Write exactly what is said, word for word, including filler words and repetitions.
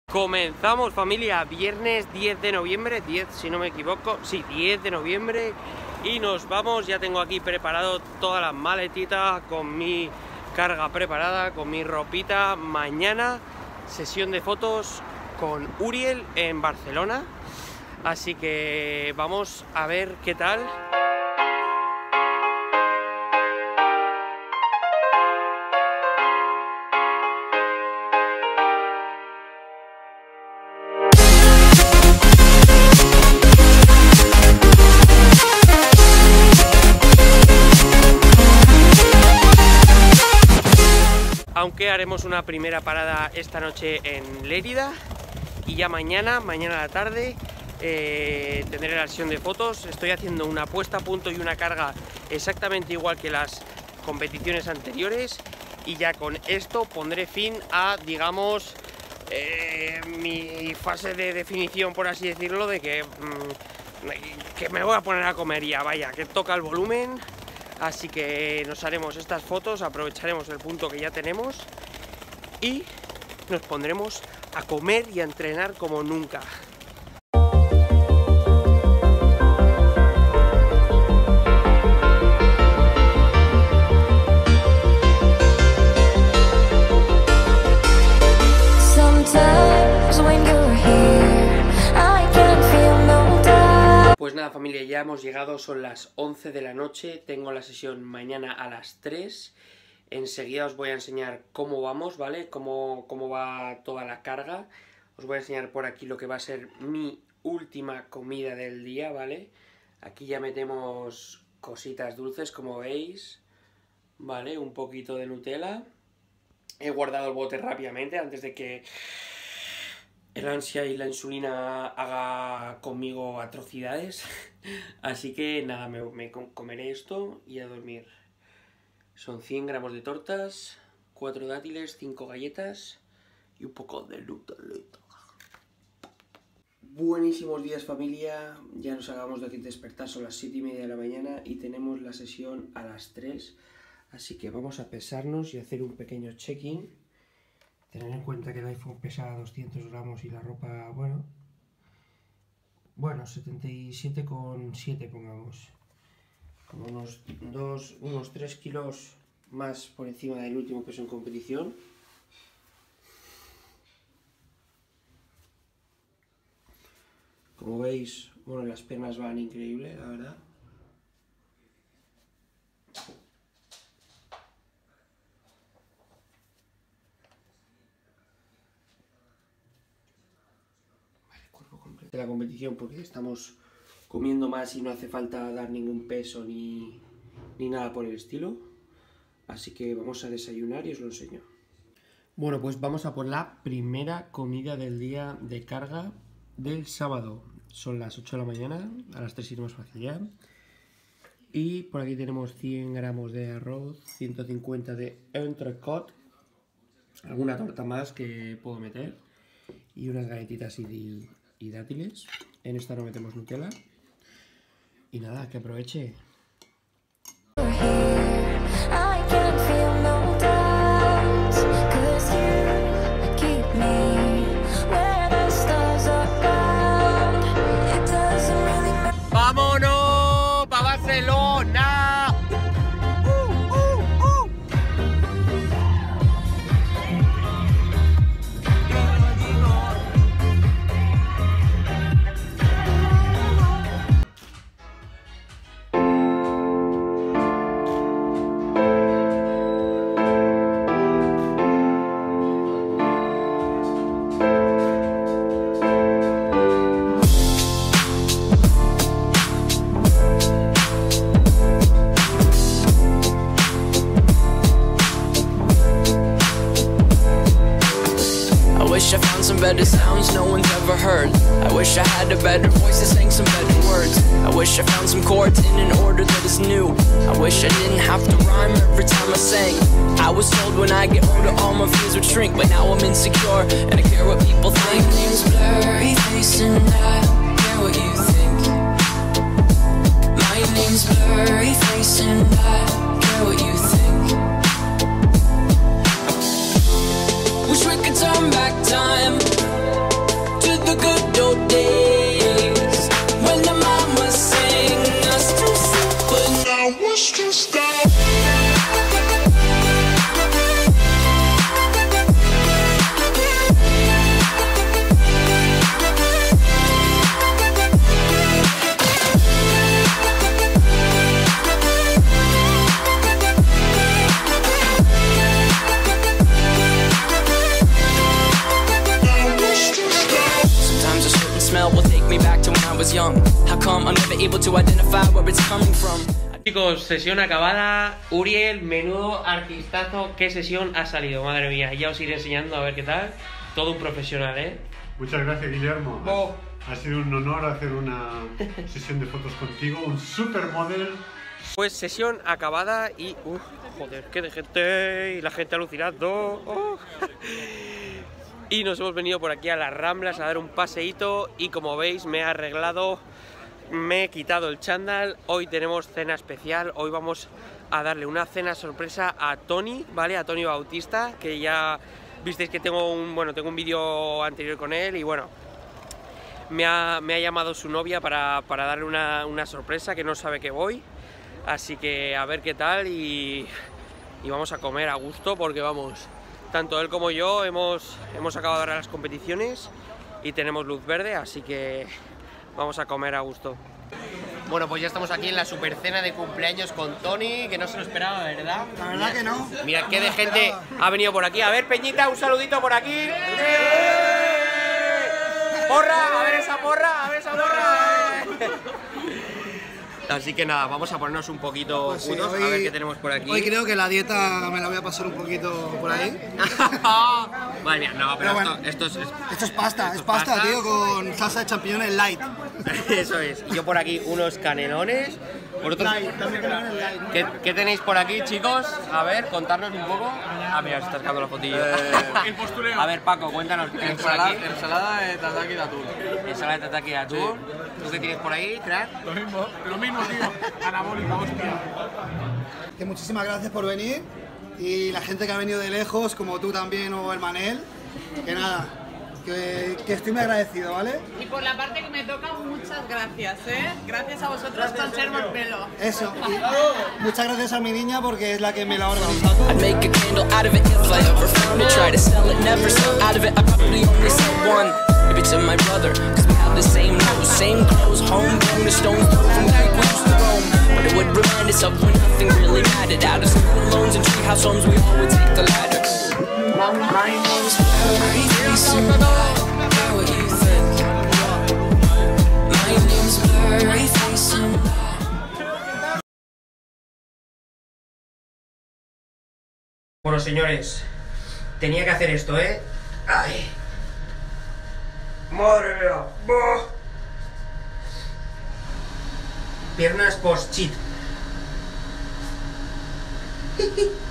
Comenzamos, familia, viernes diez de noviembre, diez si no me equivoco, sí, diez de noviembre, y nos vamos. Ya tengo aquí preparado todas las maletitas con mi carga preparada, con mi ropita. Mañana sesión de fotos con Uriel en Barcelona, así que vamos a ver qué tal. Aunque haremos una primera parada esta noche en Lérida y ya mañana, mañana a la tarde, eh, tendré la sesión de fotos. Estoy haciendo una puesta a punto y una carga exactamente igual que las competiciones anteriores, y ya con esto pondré fin a, digamos, eh, mi fase de definición, por así decirlo, de que, mmm, que me voy a poner a comer ya, vaya, que toca el volumen. Así que nos haremos estas fotos, aprovecharemos el punto que ya tenemos y nos pondremos a comer y a entrenar como nunca. Pues nada, familia, ya hemos llegado, son las once de la noche, tengo la sesión mañana a las tres. Enseguida os voy a enseñar cómo vamos, ¿vale? Cómo, cómo va toda la carga. Os voy a enseñar por aquí lo que va a ser mi última comida del día, ¿vale? Aquí ya metemos cositas dulces, como veis, ¿vale? Un poquito de Nutella. He guardado el bote rápidamente antes de que el ansia y la insulina haga conmigo atrocidades. Así que nada, me, me comeré esto y a dormir. Son cien gramos de tortas, cuatro dátiles, cinco galletas y un poco de Nutellita. Buenísimos días, familia. Ya nos acabamos de despertar, son las siete y media de la mañana y tenemos la sesión a las tres. Así que vamos a pesarnos y hacer un pequeño check-in. Tener en cuenta que el iPhone pesa doscientos gramos y la ropa, bueno, bueno, setenta y siete coma siete pongamos, como unos dos, unos tres kilos más por encima del último peso en competición. Como veis, bueno, las piernas van increíble, la verdad. De la competición, porque estamos comiendo más y no hace falta dar ningún peso ni, ni nada por el estilo. Así que vamos a desayunar y os lo enseño. Bueno, pues vamos a por la primera comida del día de carga del sábado. Son las ocho de la mañana, a las tres iremos fácil ya. Y por aquí tenemos cien gramos de arroz, ciento cincuenta de entrecot, alguna torta más que puedo meter y unas galletitas y de y dátiles. En esta no metemos Nutella. Y nada, que aproveche. ¡Vámonos para Barcelona! I found some better sounds no one's ever heard. I wish I had a better voice that sang some better words. I wish I found some chords in an order that is new. I wish I didn't have to rhyme every time I sang. I was told when I get older all my fears would shrink, but now I'm insecure and I care what people think. My name's Blurry Face and I don't care what you think. My name's Blurry Face and I don't care what you think. Wish we could turn back time. young. How come I'm never able to identify where it's coming from? Chicos, sesión acabada. Uriel, menudo artistazo. ¿Qué sesión ha salido? Madre mía, ya os iré enseñando a ver qué tal. Todo un profesional, ¿eh? Muchas gracias, Guillermo. Oh. Ha sido un honor hacer una sesión de fotos contigo, un supermodel. Pues sesión acabada y... Uf, joder, qué de gente. Y la gente alucinando. Oh. Y nos hemos venido por aquí a las Ramblas a dar un paseíto. Y como veis, me he arreglado, me he quitado el chándal. Hoy tenemos cena especial. Hoy vamos a darle una cena sorpresa a Tony, ¿vale? A Tony Bautista, que ya visteis que tengo un, bueno, tengo un vídeo anterior con él. Y bueno, me ha, me ha llamado su novia para, para darle una, una sorpresa, que no sabe que voy. Así que a ver qué tal y, y vamos a comer a gusto, porque vamos, tanto él como yo hemos, hemos acabado de dar las competiciones y tenemos luz verde, así que vamos a comer a gusto. Bueno, pues ya estamos aquí en la super cena de cumpleaños con Tony, que no se lo esperaba, ¿verdad? La verdad que no. Mirad qué de gente ha venido por aquí. A ver, Peñita, un saludito por aquí. ¡Eh! ¡Porra! A ver esa porra, a ver esa porra. Así que nada, vamos a ponernos un poquito Pues sí, putos, hoy- a ver qué tenemos por aquí. Hoy creo que la dieta me la voy a pasar un poquito por ahí. Madre mía, no, pero, Pero bueno, esto, esto es... Esto es pasta, esto es pasta, tío, con salsa de champiñones light. Eso es. Y yo por aquí unos canelones. Vosotros, ¿qué, ¿Qué tenéis por aquí, chicos? A ver, contarnos un poco. Ah, mira, se está sacando la fotillo. El postureo. A ver, Paco, cuéntanos qué tienes por aquí. Ensalada, ensalada de tataki de atún. Ensalada de tataki de atún. ¿Tú qué tienes por ahí, crack? Lo mismo, lo mismo, tío. Anabólica, hostia. Que muchísimas gracias por venir. Y la gente que ha venido de lejos, como tú también o el Manel, que nada, que, que estoy muy agradecido, ¿vale? Y por la parte que me toca, muchas gracias, ¿eh? Gracias a vosotros, conservo el pelo. Eso. Y muchas gracias a mi niña porque es la que me la ha organizado. I'd make a candle out of it if I ever found it. Try to sell it, never sell out of it. I probably only sell one. Maybe to my brother, cause we have the same nose, same clothes, homegrown, the stones thrown from back we used to roam. But it would remind us of when nothing really mattered. Out of school loans and treehouse homes, we all would take the ladder. My name's Blurry Face and how would you think? My name's Blurry Face and Bueno, señores, tenía que hacer esto, ¿eh? ¡Ay! ¡Madre mía! ¡Bah! Piernas post-cheat.